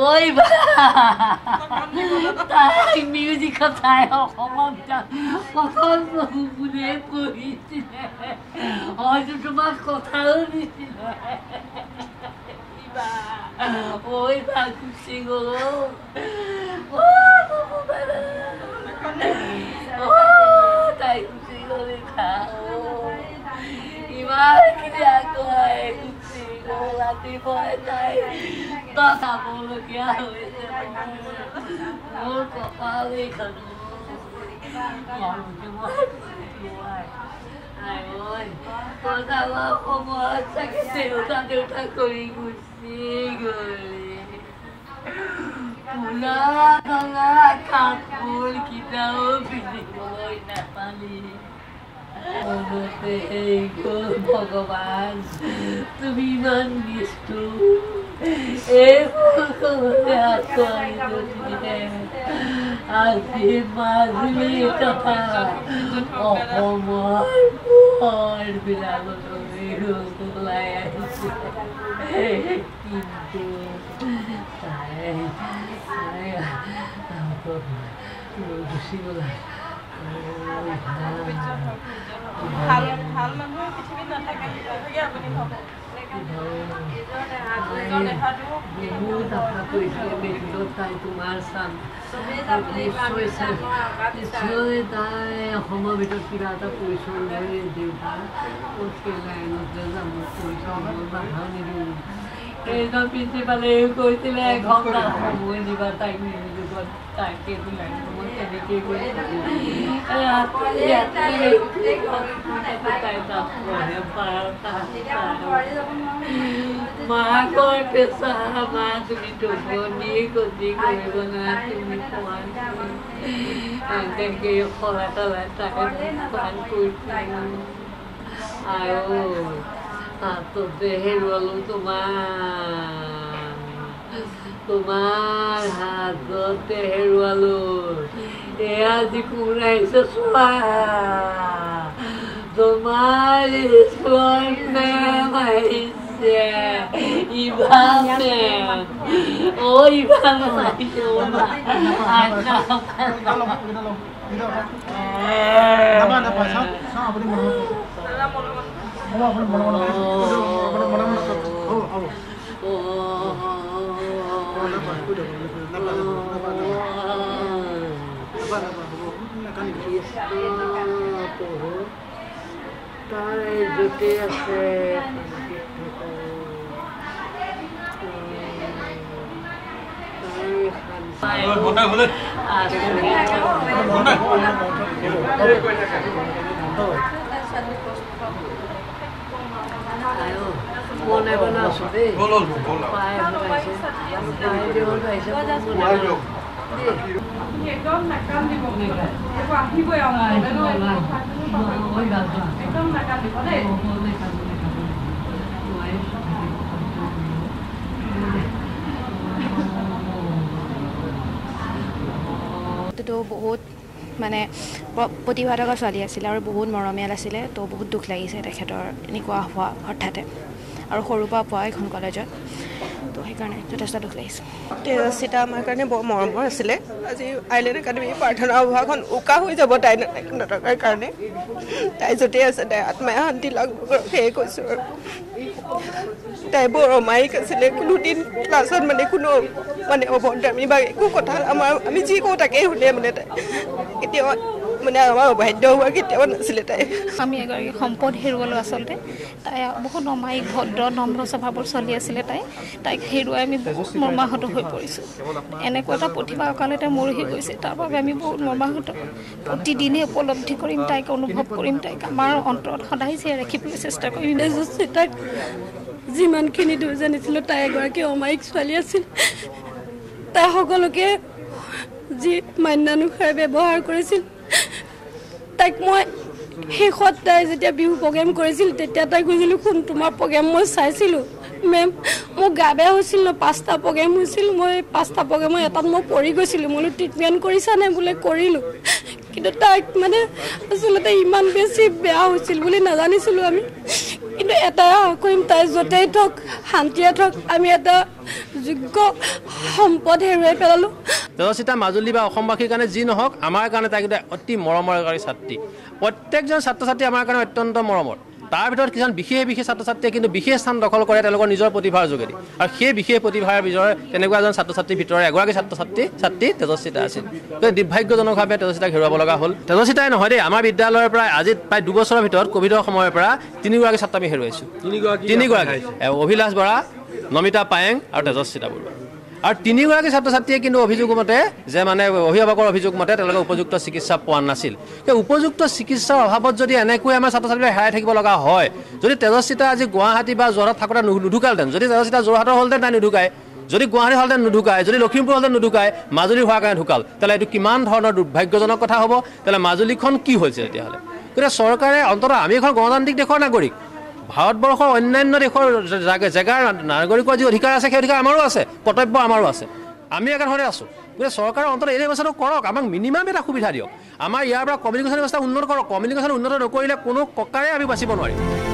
oi ba tai music khai khomam ta kothon bune koitile hoyto tomar kotha honitile iba oi ba kuchi golo tai kuchi golo kha iba kya ko hai kuchi golo lati boy tai ta sa bolo kya hoye mo ko pale khanu mong ke mo ai ơi con ta là không có chắc xỉu ta đều ta cười kuchi goli pula tanga kapul kita pilih boy Nepali Ego Bhagavan তুমি মান নিষ্ঠু আজি মাজুলী তথা অসমৰ বিলাকলৈ ওলাই আহিছে কিন্তু গুচি গ'লা ভাল ভাল মানুহ পৃথিৱীত নাথাকে আপুনি ভাবে তোমাৰ চাম নিশ্চয় তাই অসমৰ ভিতৰত কিবা এটা পৰিচয় লৈ দেউতা সেই লাইনত যাম পৰিচয় বাধা নিদিওঁ এইজন প্ৰিন্সিপালে কৈছিলে এঘণ্টা সময় দিবা তাইক নিযুগত তাকে মই তেনেকেই মাকৰ পেচা মা তুমি টোপনি কজি কৰিব না তুমি তেনেকৈ সলাই তলাই তাকে পান কৰিছে আৰু হাততে হেৰুৱালো তোমাৰ হাততে হেৰুৱালো এয়া যি কোন আহিছে চোৱা তোমাৰ মেম আহিছে ইভান মেম ইভান আহিছে তাই য'তে আছে মনে বনা আছো দেই একদম নাকাম দিব আহিবই একদম নাকাম দিব দেই তো বহুত মানে প্ৰতিভা থকা ছোৱালী আছিলে আৰু বহুত মৰমীয়াল আছিলে তো বহুত দুখ লাগিছে তেখেতৰ এনেকুৱা হোৱা হঠাতে আৰু সৰুৰ পৰা পোৱা এখন কলেজত তো সেইকাৰণে যথেষ্ট দুখ লাগিছে তেজস্বিতা আমাৰ কাৰণে বৰ মৰমৰ আছিলে আজি আইলেণ্ড একাডেমি প্ৰাৰ্থনা সভাখন উকা হৈ যাব তাই নথকাৰ কাৰণে তাই য'তে আছে তাই আত্মাই শান্তি লাভ সেয়ে কৈছোঁ আৰু তাই বৰ অমায়িক আছিলে কোনোদিন ক্লাছত মানে কোনো মানে অভদ্ৰামী বা একো কথা আমি যি কওঁ তাকেই শুনে মানে তাই কেতিয়াও মানে আমাৰ অবাধ্য হোৱা কেতিয়াও নাছিলে তাই আমি এগৰাকী সম্পদ হেৰুৱালোঁ আচলতে তাই বহুত অমায়িক ভদ্ৰ নম্ৰ স্বভাৱৰ চলি আছিলে তাইক হেৰুৱাই আমি বহুত মৰ্মাহত হৈ পৰিছোঁ এনেকুৱা এটা প্ৰতিভা অকালতে মৰহি গৈছে তাৰ বাবে আমি বহুত মৰ্মাহত প্ৰতিদিনে উপলব্ধি কৰিম তাইক অনুভৱ কৰিম তাইক আমাৰ অন্তৰত সদায় জীয়াই ৰাখিবলৈ চেষ্টা কৰিম তাইক যিমানখিনি দূৰ জানিছিলোঁ তাই এগৰাকী অমায়িক ছোৱালী আছিল তাই সকলোকে যি মান্যানুসাৰে ব্যৱহাৰ কৰিছিল তাইক মই শেষত তাই যেতিয়া বিহু প্ৰগ্ৰেম কৰিছিল তেতিয়া তাই কৈছিলোঁ শুন তোমাৰ প্ৰগ্ৰেম মই চাইছিলোঁ মেম মোৰ গা বেয়া হৈছিল ন 5টা প্ৰগ্ৰেম হৈছিল মই 5টা প্ৰগ্ৰেমৰ এটাত মই পৰি গৈছিলোঁ মই ট্ৰিটমেণ্ট কৰিছানে বোলে কৰিলোঁ কিন্তু তাইক মানে আচলতে ইমান বেছি বেয়া হৈছিল বুলি নাজানিছিলোঁ আমি কিন্তু এটাই কৰিম তাই য'তেই থওক শান্তিয়ে থওক আমি এটা যোগ্য সম্পদ হেৰুৱাই পেলালোঁ তেজস্বিতা মাজুলী বা অসমবাসীৰ কাৰণে যি নহওক আমাৰ কাৰণে তাই অতি মৰমৰ ছাত্ৰী প্ৰত্যেকজন ছাত্ৰ ছাত্ৰী আমাৰ কাৰণে অত্যন্ত মৰমৰ তাৰ ভিতৰত কিছুমান বিশেষ ছাত্ৰ ছাত্ৰীয়ে কিন্তু বিশেষ স্থান দখল কৰে তেওঁলোকৰ নিজৰ প্ৰতিভাৰ যোগেদি আৰু সেই বিশেষ প্ৰতিভাৰ ভিতৰত তেনেকুৱা এজন ছাত্ৰ ছাত্ৰীৰ ভিতৰত এগৰাকী ছাত্ৰী তেজস্বিতা আছিল দুৰ্ভাগ্যজনকভাৱে তেজস্বিতাক হেৰুৱাব লগা হ'ল তেজস্বিতাই নহয় দেই আমাৰ বিদ্যালয়ৰ পৰা আজি প্ৰায় 2 বছৰৰ ভিতৰত ক'ভিডৰ সময়ৰ পৰা 3গৰাকী ছাত্ৰ আমি হেৰুৱাইছোঁ 3গৰাকী অভিলাষ বৰা নমিতা পায়েং আৰু তেজস্বিতা বৰুৱা আৰু 3গৰাকী ছাত্ৰ ছাত্ৰীয়ে কিন্তু অভিযোগ মতে যে মানে অভিভাৱকৰ অভিযোগ মতে তেওঁলোকে উপযুক্ত চিকিৎসা পোৱা নাছিল সেই উপযুক্ত চিকিৎসাৰ অভাৱত যদি এনেকৈ আমাৰ ছাত্ৰ ছাত্ৰীয়ে হেৰাই থাকিব লগা হয় যদি তেজস্বিতা আজি গুৱাহাটী বা যোৰহাট থাকোঁতে নুঢুকালহেঁতেন যদি তেজস্বিতা যোৰহাটৰ হ'লহেঁতেন তাই নুঢুকায় যদি গুৱাহাটী হ'লহেঁতেন নুঢুকায় যদি লখিমপুৰ হ'লহেঁতেন নুঢুকায় মাজুলী হোৱাৰ কাৰণে ঢুকাল তেতিয়াহ'লে এইটো কিমান ধৰণৰ দুৰ্ভাগ্যজনক কথা হ'ব তেতিয়াহ'লে মাজুলীখন কি হৈছে তেতিয়াহ'লে গতিকে চৰকাৰে অন্ততঃ আমি এখন গণতান্ত্ৰিক দেশৰ নাগৰিক ভাৰতবৰ্ষৰ অন্যান্য দেশৰ জেগাৰ নাগৰিকৰ যি অধিকাৰ আছে সেই অধিকাৰ আমাৰো আছে কৰ্তব্য আমাৰো আছে আমি একেধৰণে আছোঁ গতিকে চৰকাৰে অন্ততঃ এই ব্যৱস্থাটো কৰক আমাক মিনিমাম এটা সুবিধা দিয়ক আমাৰ ইয়াৰ পৰা কমিউনিকেশ্যন ব্যৱস্থা উন্নত কৰক কমিউনিকেশ্যন উন্নত নকৰিলে কোনো প্ৰকাৰে আমি বাচিব নোৱাৰিম